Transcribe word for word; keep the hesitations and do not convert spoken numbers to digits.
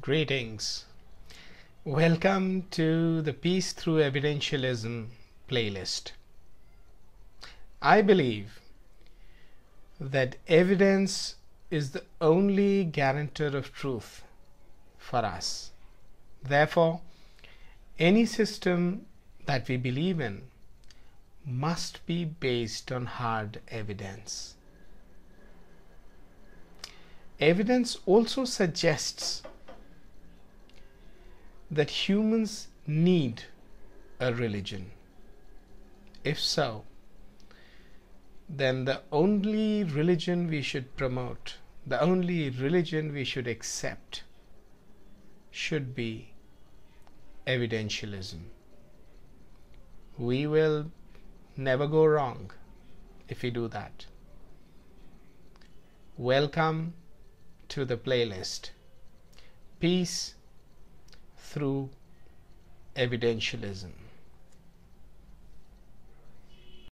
Greetings. Welcome to the Peace Through Evidentialism playlist. I believe that evidence is the only guarantor of truth for us. Therefore, any system that we believe in must be based on hard evidence. Evidence also suggests that humans need a religion. If so, then the only religion we should promote, the only religion we should accept, should be evidentialism. We will never go wrong if we do that. Welcome to the playlist, Peace Through Evidentialism.